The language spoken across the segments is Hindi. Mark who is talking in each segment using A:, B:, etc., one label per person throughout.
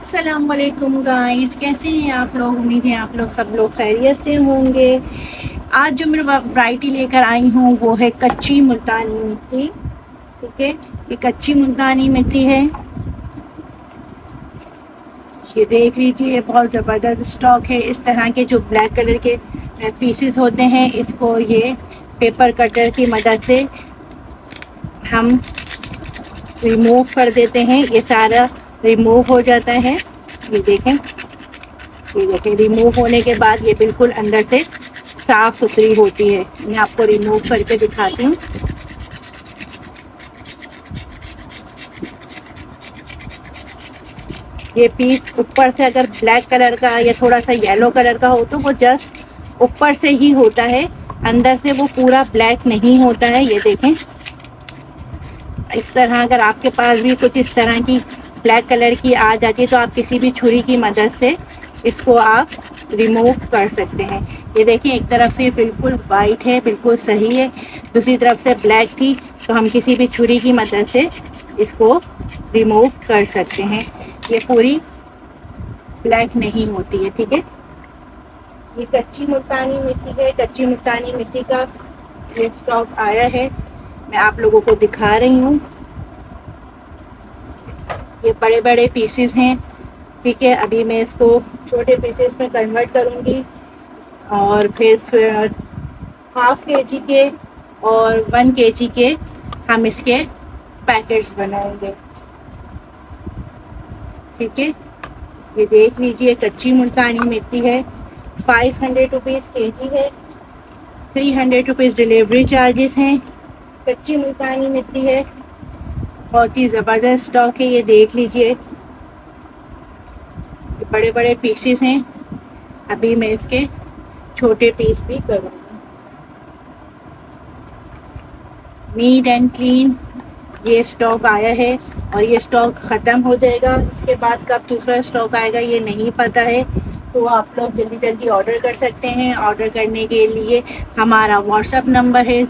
A: अस्सलाम वालेकुम गाइस, कैसे हैं आप लोग। उम्मीद है आप लोग सब लोग खैरियत से होंगे। आज जो मैं वैरायटी लेकर आई हूँ वो है कच्ची मुल्तानी मिट्टी। ठीक है, ये कच्ची मुल्तानी मिट्टी है। ये देख लीजिए, बहुत ज़बरदस्त स्टॉक है। इस तरह के जो ब्लैक कलर के पीसेस होते हैं, इसको ये पेपर कटर की मदद से हम रिमूव कर देते हैं। ये सारा रिमूव हो जाता है। ये देखें, रिमूव होने के बाद ये बिल्कुल अंदर से साफ़ सुथरी होती है। मैं आपको रिमूव करके दिखाती हूँ। ये पीस ऊपर से अगर ब्लैक कलर का या थोड़ा सा येलो कलर का हो तो वो जस्ट ऊपर से ही होता है, अंदर से वो पूरा ब्लैक नहीं होता है। ये देखें, इस तरह अगर आपके पास भी कुछ इस तरह की ब्लैक कलर की आ जाती है तो आप किसी भी छुरी की मदद से इसको आप रिमूव कर सकते हैं। ये देखिए, एक तरफ से बिल्कुल वाइट है, बिल्कुल सही है, दूसरी तरफ से ब्लैक थी, तो हम किसी भी छुरी की मदद से इसको रिमूव कर सकते हैं। ये पूरी ब्लैक नहीं होती है। ठीक है, ये कच्ची मुल्तानी मिट्टी है। कच्ची मुल्तानी मिट्टी का ये स्टॉक आया है, मैं आप लोगों को दिखा रही हूँ। ये बड़े बड़े पीसेस हैं। ठीक है, अभी मैं इसको छोटे पीसेस में कन्वर्ट करूँगी और फिर हाफ केजी के और 1 केजी के हम इसके पैकेट्स बनाएंगे। ठीक है, ये देख लीजिए, कच्ची मुल्तानी मिट्टी है। 500 रुपीज़ केजी है। 300 रुपीज़ डिलीवरी चार्जेस हैं। कच्ची मुल्तानी मिट्टी है, बहुत ही ज़बरदस्त स्टॉक है। ये देख लीजिए, ये बड़े बड़े पीसेस हैं। अभी मैं इसके छोटे पीस भी करूँगी। नीट एंड क्लीन ये स्टॉक आया है और ये स्टॉक ख़त्म हो जाएगा। इसके बाद कब दूसरा स्टॉक आएगा ये नहीं पता है, तो आप लोग जल्दी जल्दी ऑर्डर कर सकते हैं। ऑर्डर करने के लिए हमारा व्हाट्सअप नंबर है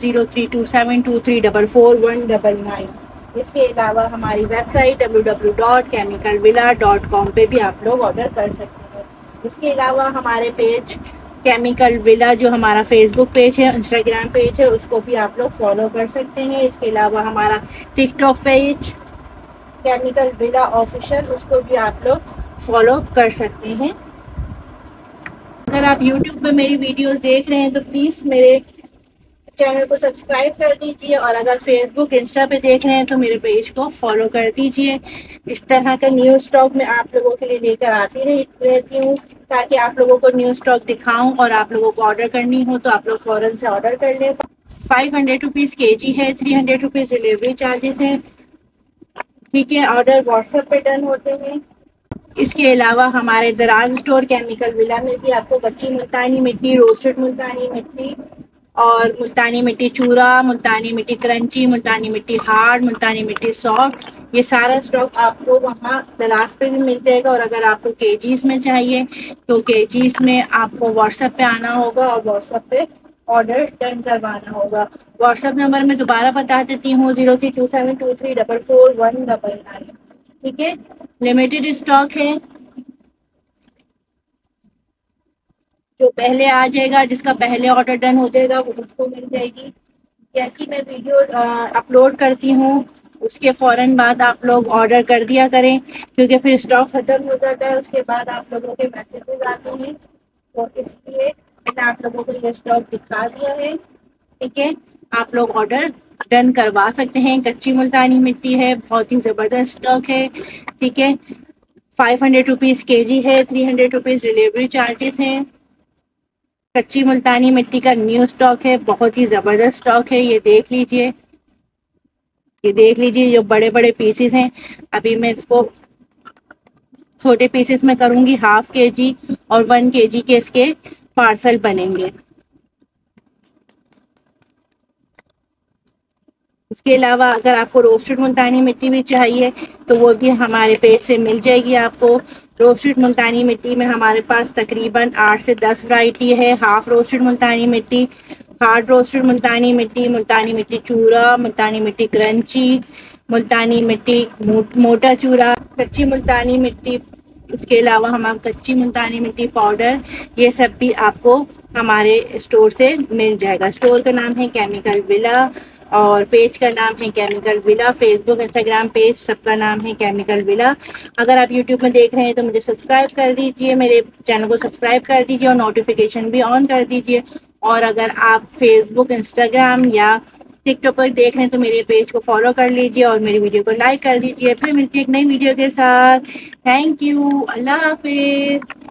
A: 032723444199। इसके अलावा हमारी वेबसाइट www.chemicalvilla.com पे भी आप लोग ऑर्डर कर सकते हैं। इसके अलावा हमारे पेज केमिकल विला, जो हमारा फेसबुक पेज है, इंस्टाग्राम पेज है, उसको भी आप लोग फॉलो कर सकते हैं। इसके अलावा हमारा TikTok page chemical villa official, उसको भी आप लोग फॉलो कर सकते हैं। अगर आप यूट्यूब पे मेरी वीडियोस देख रहे हैं तो प्लीज़ मेरे चैनल को सब्सक्राइब कर दीजिए, और अगर फेसबुक इंस्टा पे देख रहे हैं तो मेरे पेज को फॉलो कर दीजिए। इस तरह का न्यू स्टॉक मैं आप लोगों के लिए लेकर आती रहती हूँ, ताकि आप लोगों को न्यू स्टॉक दिखाऊं और आप लोगों को ऑर्डर करनी हो तो आप लोग फ़ौरन से ऑर्डर कर लें। 500 रुपीज़ केजी है। 300 रुपीज़ डिलीवरी चार्जेस हैं। ठीक है, ऑर्डर व्हाट्सएप पे डन होते हैं। इसके अलावा हमारे दराज स्टोर केमिकल विला में भी आपको कच्ची मुल्तानी मिट्टी, रोस्टेड मुल्तानी मिट्टी और मुल्तानी मिट्टी चूरा, मुल्तानी मिट्टी क्रंची, मुल्तानी मिट्टी हार्ड, मुल्तानी मिट्टी सॉफ्ट, ये सारा स्टॉक आपको वहाँ दराज पे भी मिल जाएगा। और अगर आपको केजीज़ में चाहिए तो केजीज़ में आपको व्हाट्सएप पे आना होगा और व्हाट्सएप पे ऑर्डर डन करवाना होगा। व्हाट्सएप नंबर मैं दोबारा बता देती हूँ, 032723444199। ठीक है, लिमिटेड स्टॉक है। जो पहले आ जाएगा, जिसका पहले ऑर्डर डन हो जाएगा, वो उसको मिल जाएगी। जैसी मैं वीडियो अपलोड करती हूँ उसके फ़ौरन बाद आप लोग ऑर्डर कर दिया करें, क्योंकि फिर स्टॉक ख़त्म हो जाता है। उसके बाद आप लोगों के मैसेजेस आते हैं, तो इसलिए मैंने आप लोगों को ये स्टॉक दिखा दिया है। ठीक है, आप लोग ऑर्डर डन करवा सकते हैं। कच्ची मुल्तानी मिट्टी है, बहुत ही ज़बरदस्त स्टॉक है। ठीक है, 500 रुपीज़ केजी है। 300 रुपीज़ डिलीवरी चार्जेस हैं। कच्ची मुल्तानी मिट्टी का न्यू स्टॉक है, बहुत ही ज़बरदस्त स्टॉक है। ये देख लीजिए, ये देख लीजिए, जो बड़े बड़े पीसेस हैं। अभी मैं इसको छोटे पीसेस में करूँगी। हाफ केजी और 1 केजी के इसके पार्सल बनेंगे। इसके अलावा अगर आपको रोस्टेड मुल्तानी मिट्टी भी चाहिए तो वो भी हमारे पेज से मिल जाएगी आपको। रोस्टेड मुल्तानी मिट्टी में हमारे पास तकरीबन 8 से 10 वैरायटी है। हाफ रोस्टेड मुल्तानी मिट्टी, हार्ड रोस्टेड मुल्तानी मिट्टी, मुल्तानी मिट्टी चूरा, मुल्तानी मिट्टी क्रंची, मुल्तानी मिट्टी मोटा चूरा, कच्ची मुल्तानी मिट्टी इसके अलावा हमारा कच्ची मुल्तानी मिट्टी पाउडर, ये सब भी आपको हमारे स्टोर से मिल जाएगा। स्टोर का नाम है केमिकल विला और पेज का नाम है chemical villa. Facebook, Instagram page सबका नाम है केमिकल विला। अगर आप यूट्यूब में देख रहे हैं तो मुझे सब्सक्राइब कर दीजिए, मेरे चैनल को सब्सक्राइब कर दीजिए और नोटिफिकेशन भी ऑन कर दीजिए। और अगर आप फेसबुक, इंस्टाग्राम या टिकटॉक पर देख रहे हैं तो मेरे पेज को फॉलो कर लीजिए और मेरी वीडियो को लाइक कर दीजिए। फिर मिलती है एक नई वीडियो के साथ। थैंक यू, अल्लाह हाफिज।